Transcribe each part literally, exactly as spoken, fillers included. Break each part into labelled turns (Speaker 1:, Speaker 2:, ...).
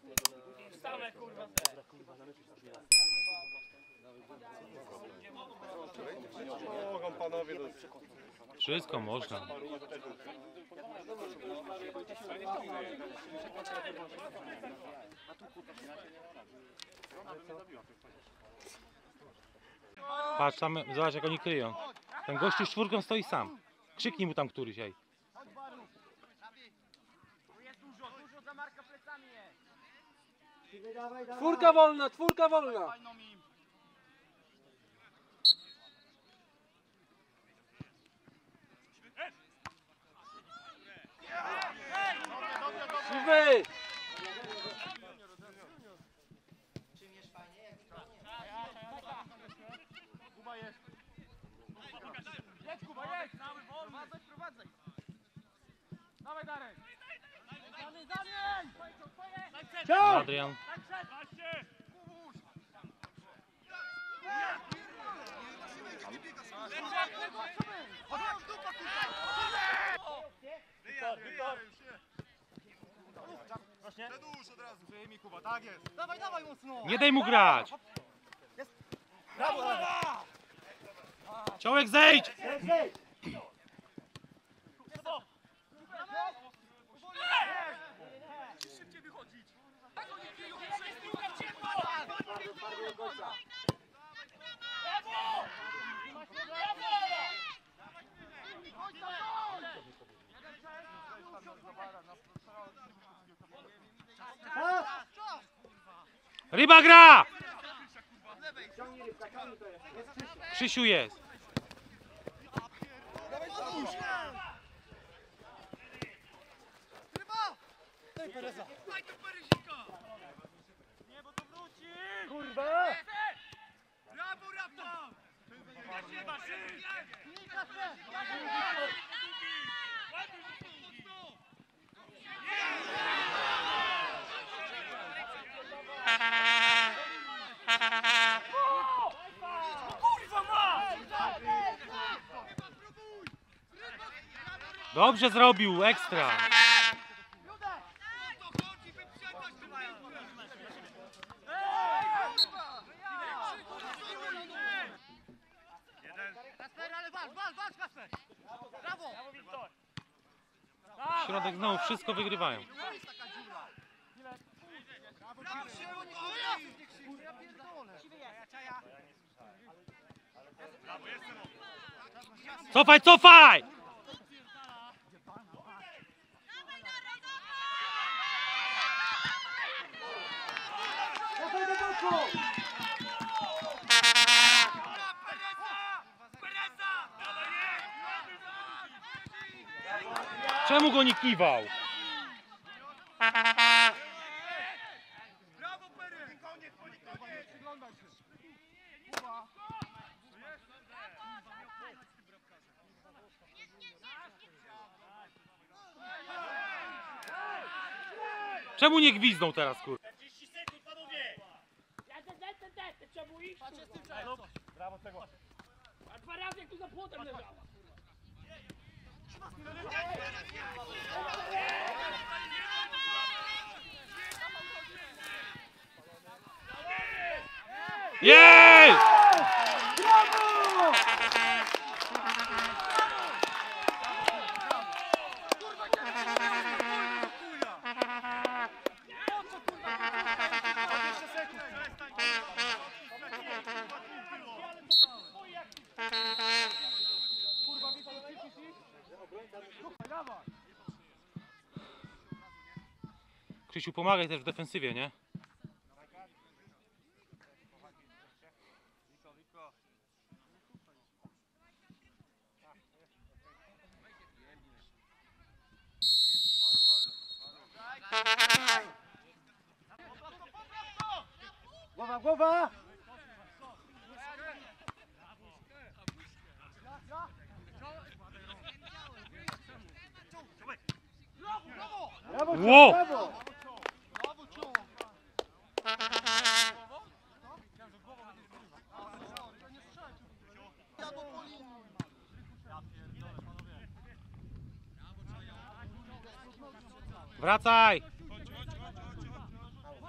Speaker 1: Same kurwa.
Speaker 2: Mogą panowie do...
Speaker 3: Wszystko można. Patrz, tam, zobacz jak oni kryją. Ten gościu z czwórką stoi sam. Krzyknij mu tam któryś, ej.
Speaker 4: Czwórka wolna, czwórka wolna! Siwy!
Speaker 1: Kuba jest. Jedź Kuba, jedź! Prowadzaj, prowadzaj! Dawaj Darek! Zamień, zamień!
Speaker 3: Adrian.
Speaker 2: Przedłuż od razu. Przyjmij Kuba, tak jest.
Speaker 1: Dawaj, dawaj mocno!
Speaker 3: Nie daj mu grać!
Speaker 1: Brawo!
Speaker 3: Ciołek, zejdź!
Speaker 1: Szybciej wychodzić!
Speaker 3: Ryba gra! Krzysiu jest.
Speaker 1: Nie, bo to wróci!
Speaker 4: Kurwa!
Speaker 1: Brawo, Rafa!
Speaker 3: Dobrze zrobił, ekstra. Środek znowu, wszystko wygrywają. Cofaj, cofaj! Czemu go nie kiwał?
Speaker 1: Brawo, Pery!
Speaker 3: Czemu nie gwizdną teraz, kur...
Speaker 1: czterdzieści sekund, panowie! Ja ten, ten, ten, ten, ten, trzeba było iść. Patrz, z tym czasem.
Speaker 2: Brawo tego.
Speaker 1: A dwa razy jak tu za płotem leżała.
Speaker 3: Jej! Krzysiu, pomagaj też w defensywie, nie?
Speaker 4: Głowa, głowa! Brawo,
Speaker 3: Ło!
Speaker 4: brawo!
Speaker 3: Wracaj!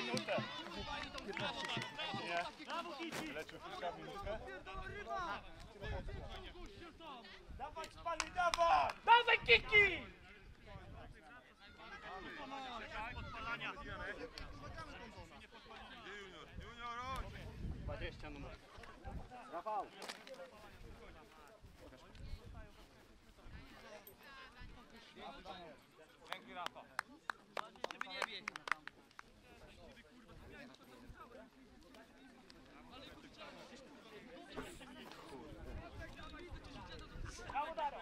Speaker 2: minutę. Nie. Leciu chwilka w minutkę.
Speaker 1: Dawaj, spali, dawaj! Dawaj, kiki!
Speaker 2: dwadzieścia numer.
Speaker 4: Rafał.
Speaker 2: Dzięki Rafał.
Speaker 1: Brawo, Daro!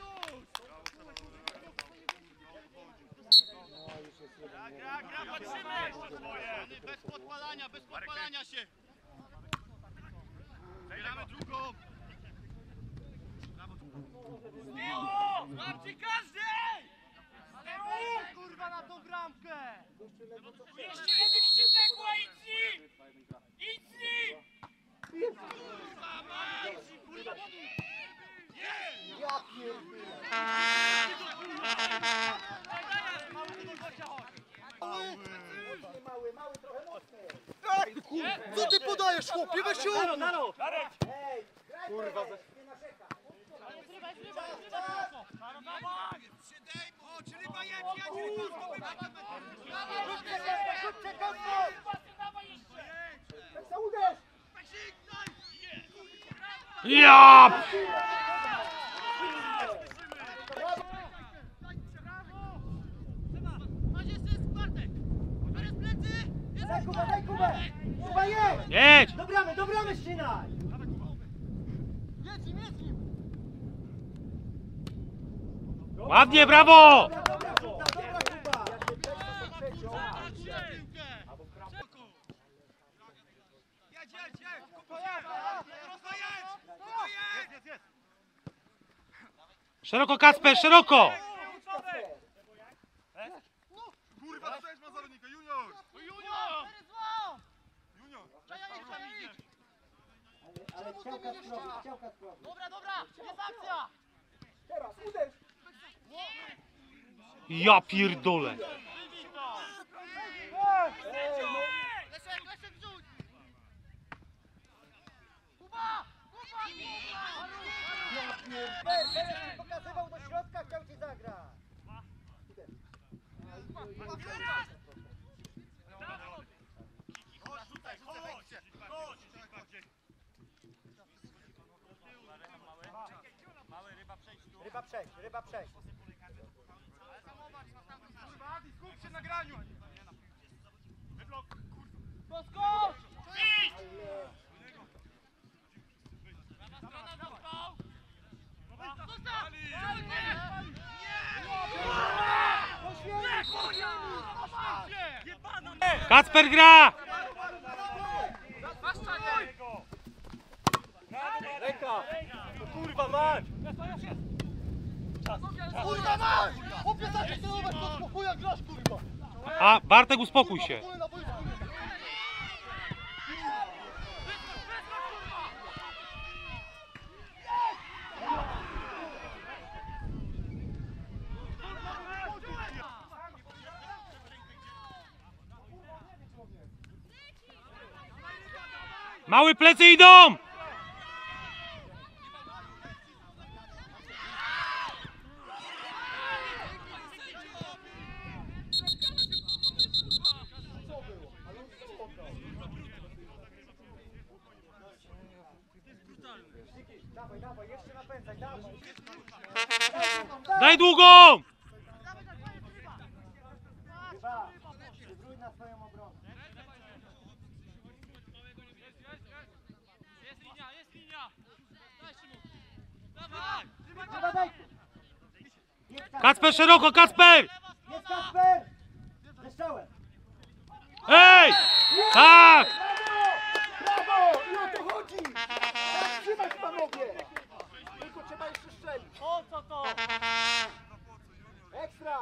Speaker 2: Gra, gra, patrzymy! Bez podpalania, bez podpalania się! Gramy drugą!
Speaker 1: Łapcie każdy!
Speaker 2: Kurwa na tą bramkę!
Speaker 1: Jeszcze jeden idzie cegła, idź z nim! Idź z nim!
Speaker 2: Kurwa mać! Kurwa
Speaker 4: Ja pierdolę. Mały, mały, trochę mocny.
Speaker 5: Co ty podajesz, chłopie? Weź się
Speaker 4: Daro, Daro.
Speaker 1: Darek!
Speaker 4: Ej, graj
Speaker 2: Kurwa,
Speaker 4: teraz, nie narzeka.
Speaker 2: O, czyli bajeczki, a czyli
Speaker 4: Szybcie, kosmos!
Speaker 1: Dawaj jeszcze!
Speaker 4: Tak se uderz!
Speaker 3: Ja!
Speaker 4: Daj Kubę, daj Kubę! Kuba, jedź!
Speaker 3: Jedź!
Speaker 4: Do bramy, do bramy ścinaj!
Speaker 3: Ładnie, brawo!
Speaker 4: Dobra, dobra, Kuba, dobra, Kuba!
Speaker 2: Jedź, jedź, jedź! Kurwa, jedź! Kurwa, jedź!
Speaker 3: Szeroko, Kacper, szeroko!
Speaker 2: Kurwa, to jest ma zawodnika, junior!
Speaker 1: Junior!
Speaker 2: Junior!
Speaker 4: Ale chciałka spróbuj, chciałka spróbuj.
Speaker 1: Dobra, dobra! Jest akcja!
Speaker 4: Teraz, uderz!
Speaker 3: Ja pierdolę!
Speaker 4: Ej, no.
Speaker 1: Leszek, Leszek, rzuć! Kuba! Kuba!
Speaker 4: Ber, Berek pokazywał do środka, chciał ci zagrać.
Speaker 2: Chodź tutaj, chodź! Chodź! Mały ryba, przejdź tu.
Speaker 4: Ryba przejść, ryba przejść.
Speaker 2: Kurwa, Adi, skup się na graniu! Wyblok, kurwa!
Speaker 1: Doskocz! Idź! Zostaw!
Speaker 3: Kacper gra!
Speaker 4: Ręka! Kurwa mać!
Speaker 5: Kurwa mać! Chłopie, zacznij trenować, to spokój, jak grasz, kurwa!
Speaker 3: A, Bartek, uspokój się.
Speaker 5: Spokój na boisku.
Speaker 3: Mały, plecy idą!
Speaker 4: Dawaj, dawaj, jeszcze napędzaj, dawaj!
Speaker 3: Daj długą!
Speaker 4: Chyba, przywróć na swoją obronę.
Speaker 1: Jest linia, jest linia! Dajcie mu! Dawaj!
Speaker 4: Chyba daj! Jest
Speaker 3: Kacper, szeroko, Kacper!
Speaker 4: Jest Kacper! Ze strzałem!
Speaker 3: Ej! Tak!
Speaker 4: Brawo! Brawo! I o to chodzi! Tak trzymać, panowie! Tylko trzeba jeszcze strzelić.
Speaker 1: O co to?
Speaker 4: Ekstra!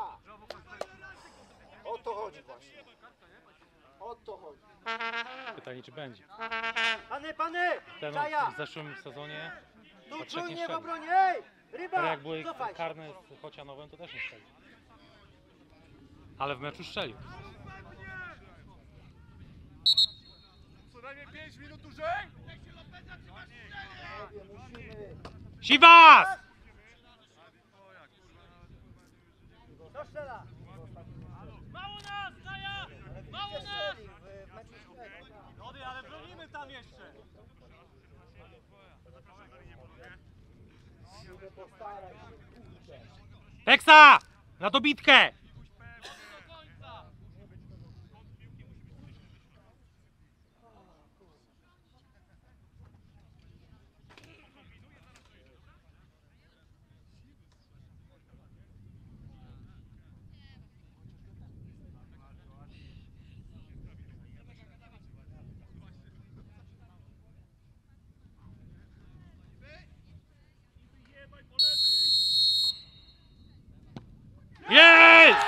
Speaker 4: O to chodzi właśnie. O to chodzi.
Speaker 3: Pytanie, czy będzie.
Speaker 4: Pany, pany!
Speaker 3: Ten
Speaker 4: Czaja!
Speaker 3: w zeszłym sezonie,
Speaker 4: Tu
Speaker 3: Patrzek nie
Speaker 4: czujnie w
Speaker 3: strzelił.
Speaker 4: obronie! Ej!
Speaker 3: ale
Speaker 4: Ryba!
Speaker 3: jak były
Speaker 4: Cofaj się!
Speaker 3: karne z Chocianowem, to też nie strzelił. Ale w meczu strzelił.
Speaker 5: Co najmniej pięć minut dłużej?
Speaker 4: Panowie, musimy...
Speaker 3: Siwas!
Speaker 4: Kto strzela?
Speaker 2: Mało nas, Kaja! Mało
Speaker 4: Gdzie
Speaker 2: nas!
Speaker 4: strzelił w meczu średnim?
Speaker 2: Młody, ale bronimy tam jeszcze!
Speaker 4: Musimy postarać się, kurczę.
Speaker 3: Teksa! Na dobitkę!
Speaker 2: Do końca!
Speaker 3: Jest!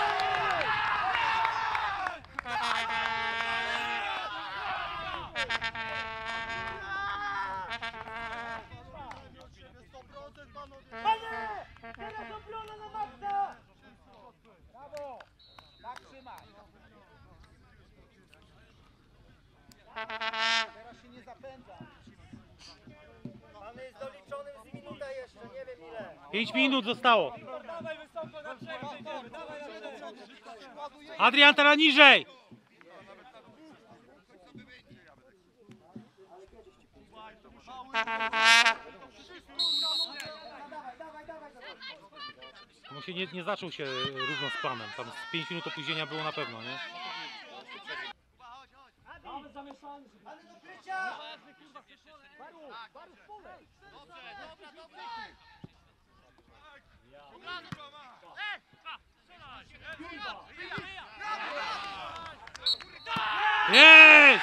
Speaker 5: sto procent panowie.
Speaker 4: Panie! Teraz obrona na maksa! Brawo! Tak trzymaj! Teraz się nie zapędza. Mamy jest doliczony z minuta jeszcze, nie wiem ile.
Speaker 3: pięć minut zostało.
Speaker 2: Dawaj wysoko na brzeg, idziemy, dawaj na brzeg!
Speaker 3: Adrian, teraz niżej!
Speaker 4: Dawaj, dawaj, dawaj, dawaj.
Speaker 3: No się nie, nie zaczął się równo z planem. Tam z pięć minut opóźnienia było na pewno, nie?
Speaker 1: Mamy zamieszany.
Speaker 4: Ale do krycia! Baru, baru w pole!
Speaker 2: Dobrze, dobra, dobra! Ej! Strzelaj!
Speaker 3: Jest!